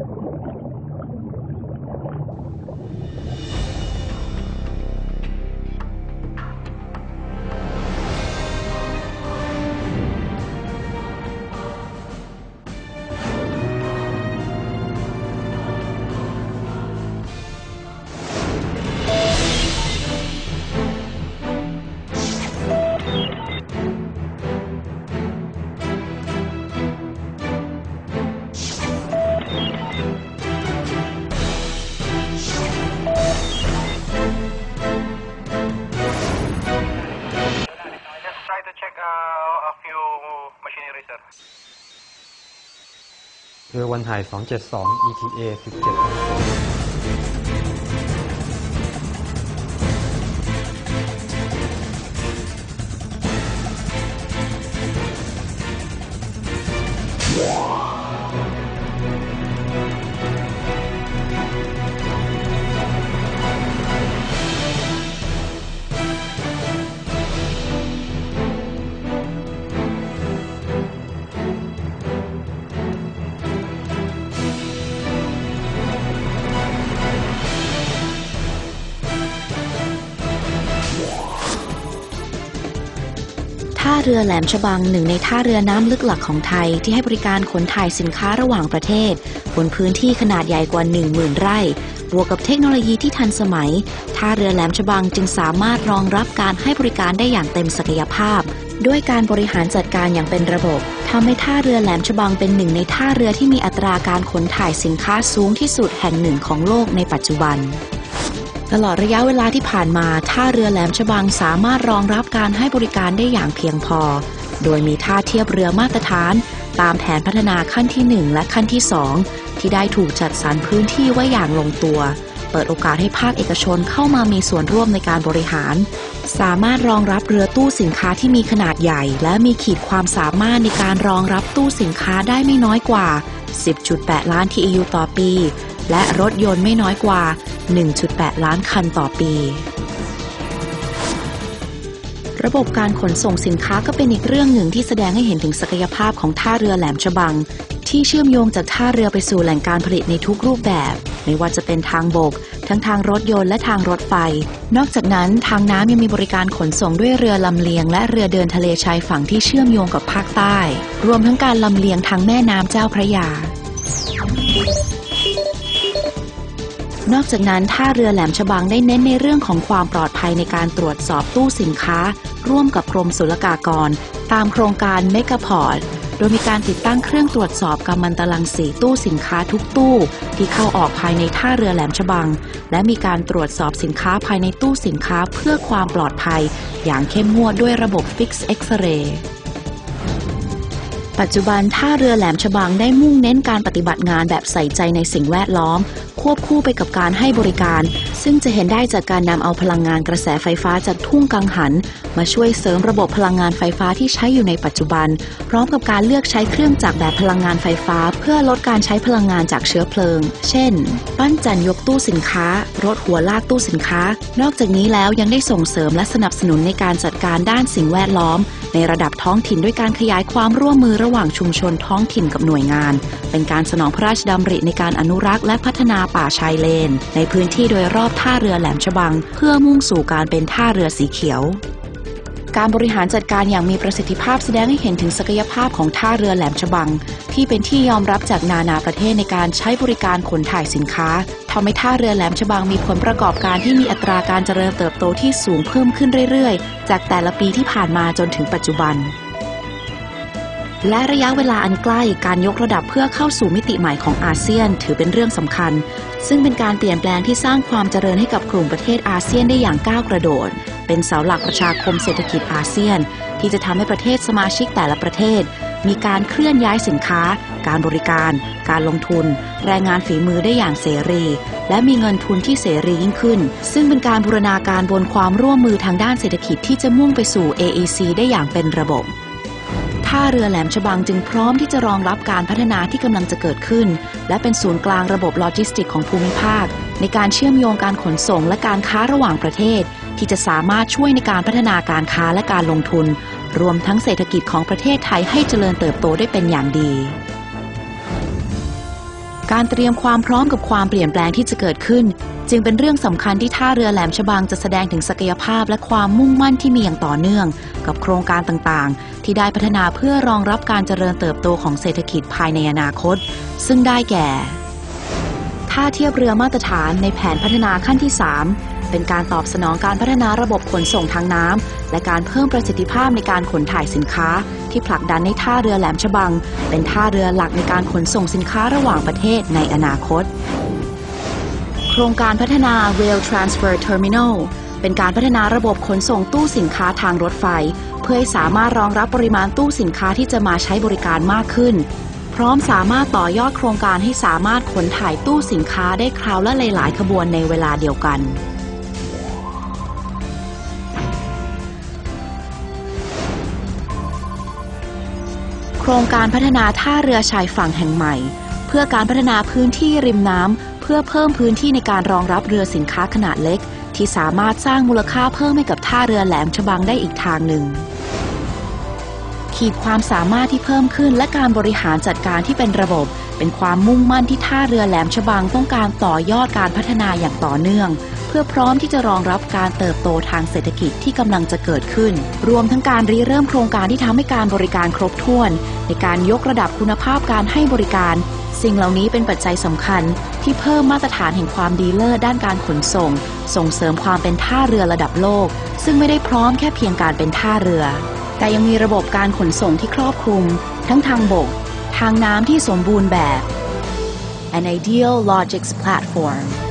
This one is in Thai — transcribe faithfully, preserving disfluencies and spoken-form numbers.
เรือวันถ่ายสองเจ็ดสอง อี ที เอ สิบเจ็ดท่าเรือแหลมฉบังหนึ่งในท่าเรือน้ำลึกหลักของไทยที่ให้บริการขนถ่ายสินค้าระหว่างประเทศบนพื้นที่ขนาดใหญ่กว่า หนึ่งหมื่น ไร่บวกกับเทคโนโลยีที่ทันสมัยท่าเรือแหลมฉบังจึงสามารถรองรับการให้บริการได้อย่างเต็มศักยภาพด้วยการบริหารจัดการอย่างเป็นระบบทำให้ท่าเรือแหลมฉบังเป็นหนึ่งในท่าเรือที่มีอัตราการขนถ่ายสินค้าสูงที่สุดแห่งหนึ่งของโลกในปัจจุบันตลอดระยะเวลาที่ผ่านมาท่าเรือแหลมฉบังสามารถรองรับการให้บริการได้อย่างเพียงพอโดยมีท่าเทียบเรือมาตรฐานตามแผนพัฒนาขั้นที่หนึ่งและขั้นที่สองที่ได้ถูกจัดสรรพื้นที่ไว้อย่างลงตัวเปิดโอกาสให้ภาคเอกชนเข้ามามีส่วนร่วมในการบริหารสามารถรองรับเรือตู้สินค้าที่มีขนาดใหญ่และมีขีดความสามารถในการรองรับตู้สินค้าได้ไม่น้อยกว่า สิบจุดแปด ล้าน ที อี ยู ต่อปีและรถยนต์ไม่น้อยกว่า หนึ่งจุดแปด ล้านคันต่อปีระบบการขนส่งสินค้าก็เป็นอีกเรื่องหนึ่งที่แสดงให้เห็นถึงศักยภาพของท่าเรือแหลมฉบังที่เชื่อมโยงจากท่าเรือไปสู่แหล่งการผลิตในทุกรูปแบบไม่ว่าจะเป็นทางบกทั้งทางรถยนต์และทางรถไฟนอกจากนั้นทางน้ำยังมีบริการขนส่งด้วยเรือลำเลียงและเรือเดินทะเลชายฝั่งที่เชื่อมโยงกับภาคใต้รวมทั้งการลำเลียงทางแม่น้ำเจ้าพระยานอกจากนั้นท่าเรือแหลมฉบังได้เน้นในเรื่องของความปลอดภัยในการตรวจสอบตู้สินค้าร่วมกับกรมศุลกากรตามโครงการเมกะพอร์ตโดยมีการติดตั้งเครื่องตรวจสอบกัมมันตรังสีตู้สินค้าทุกตู้ที่เข้าออกภายในท่าเรือแหลมฉบังและมีการตรวจสอบสินค้าภายในตู้สินค้าเพื่อความปลอดภัยอย่างเข้มงวดด้วยระบบ Fixed X-rayปัจจุบันท่าเรือแหลมฉบังได้มุ่งเน้นการปฏิบัติงานแบบใส่ใจในสิ่งแวดล้อมควบคู่ไปกับการให้บริการซึ่งจะเห็นได้จากการนำเอาพลังงานกระแสไฟฟ้าจากทุ่งกังหันมาช่วยเสริมระบบพลังงานไฟฟ้าที่ใช้อยู่ในปัจจุบันพร้อมกับการเลือกใช้เครื่องจักรแบบพลังงานไฟฟ้าเพื่อลดการใช้พลังงานจากเชื้อเพลิงเช่นปั้นจันยกตู้สินค้ารถหัวลากตู้สินค้านอกจากนี้แล้วยังได้ส่งเสริมและสนับสนุนในการจัดการด้านสิ่งแวดล้อมในระดับท้องถิ่นด้วยการขยายความร่วมมือระหว่างชุมชนท้องถิ่นกับหน่วยงานเป็นการสนองพระราชดำริในการอนุรักษ์และพัฒนาป่าชายเลนในพื้นที่โดยรอบท่าเรือแหลมฉบังเพื่อมุ่งสู่การเป็นท่าเรือสีเขียวการบริหารจัดการอย่างมีประสิทธิภาพแสดงให้เห็นถึงศักยภาพของท่าเรือแหลมฉบังที่เป็นที่ยอมรับจากนานาประเทศในการใช้บริการขนถ่ายสินค้าทำให้ท่าเรือแหลมฉบังมีผลประกอบการที่มีอัตราการเจริญเติบโตที่สูงเพิ่มขึ้นเรื่อยๆจากแต่ละปีที่ผ่านมาจนถึงปัจจุบันและระยะเวลาอันใกล้การยกระดับเพื่อเข้าสู่มิติใหม่ของอาเซียนถือเป็นเรื่องสำคัญซึ่งเป็นการเปลี่ยนแปลงที่สร้างความเจริญให้กับกลุ่มประเทศอาเซียนได้อย่างก้าวกระโดดเป็นเสาหลักประชาคมเศรษฐกิจอาเซียนที่จะทำให้ประเทศสมาชิกแต่ละประเทศมีการเคลื่อนย้ายสินค้าการบริการการลงทุนแรงงานฝีมือได้อย่างเสรีและมีเงินทุนที่เสรียิ่งขึ้นซึ่งเป็นการบูรณาการบนความร่วมมือทางด้านเศรษฐกิจที่จะมุ่งไปสู่ เอ อี ซี ได้อย่างเป็นระบบท่าเรือแหลมฉบังจึงพร้อมที่จะรองรับการพัฒนาที่กำลังจะเกิดขึ้นและเป็นศูนย์กลางระบบโลจิสติกของภูมิภาคในการเชื่อมโยงการขนส่งและการค้าระหว่างประเทศที่จะสามารถช่วยในการพัฒนาการค้าและการลงทุนรวมทั้งเศรษฐกิจของประเทศไทยให้เจริญเติบโตได้เป็นอย่างดีการเตรียมความพร้อมกับความเปลี่ยนแปลงที่จะเกิดขึ้นจึงเป็นเรื่องสำคัญที่ท่าเรือแหลมฉบังจะแสดงถึงศักยภาพและความมุ่งมั่นที่มีอย่างต่อเนื่องกับโครงการต่างๆที่ได้พัฒนาเพื่อรองรับการเจริญเติบโตของเศรษฐกิจภายในอนาคตซึ่งได้แก่ท่าเทียบเรือมาตรฐานในแผนพัฒนาขั้นที่สามเป็นการตอบสนองการพัฒนาระบบขนส่งทางน้ำและการเพิ่มประสิทธิภาพในการขนถ่ายสินค้าที่ผลักดันให้ท่าเรือแหลมฉบังเป็นท่าเรือหลักในการขนส่งสินค้าระหว่างประเทศในอนาคตโครงการพัฒนา Rail Transfer Terminal เป็นการพัฒนาระบบขนส่งตู้สินค้าทางรถไฟเพื่อให้สามารถรองรับปริมาณตู้สินค้าที่จะมาใช้บริการมากขึ้นพร้อมสามารถต่อยอดโครงการให้สามารถขนถ่ายตู้สินค้าได้คราวละหลายๆขบวนในเวลาเดียวกันโครงการพัฒนาท่าเรือชายฝั่งแห่งใหม่เพื่อการพัฒนาพื้นที่ริมน้ำเพื่อเพิ่มพื้นที่ในการรองรับเรือสินค้าขนาดเล็กที่สามารถสร้างมูลค่าเพิ่มให้กับท่าเรือแหลมฉบังได้อีกทางหนึ่งขีดความสามารถที่เพิ่มขึ้นและการบริหารจัดการที่เป็นระบบเป็นความมุ่งมั่นที่ท่าเรือแหลมฉบังต้องการต่อยอดการพัฒนาอย่างต่อเนื่องเพื่อพร้อมที่จะรองรับการเติบโตทางเศรษฐกิจที่กำลังจะเกิดขึ้นรวมทั้งการริเริ่มโครงการที่ทำให้การบริการครบถ้วนในการยกระดับคุณภาพการให้บริการสิ่งเหล่านี้เป็นปัจจัยสำคัญที่เพิ่มมาตรฐานแห่งความดีเลิศด้านการขนส่งส่งเสริมความเป็นท่าเรือระดับโลกซึ่งไม่ได้พร้อมแค่เพียงการเป็นท่าเรือแต่ยังมีระบบการขนส่งที่ครอบคลุมทั้งทางบกทางน้ำที่สมบูรณ์แบบ An ideal logistics platform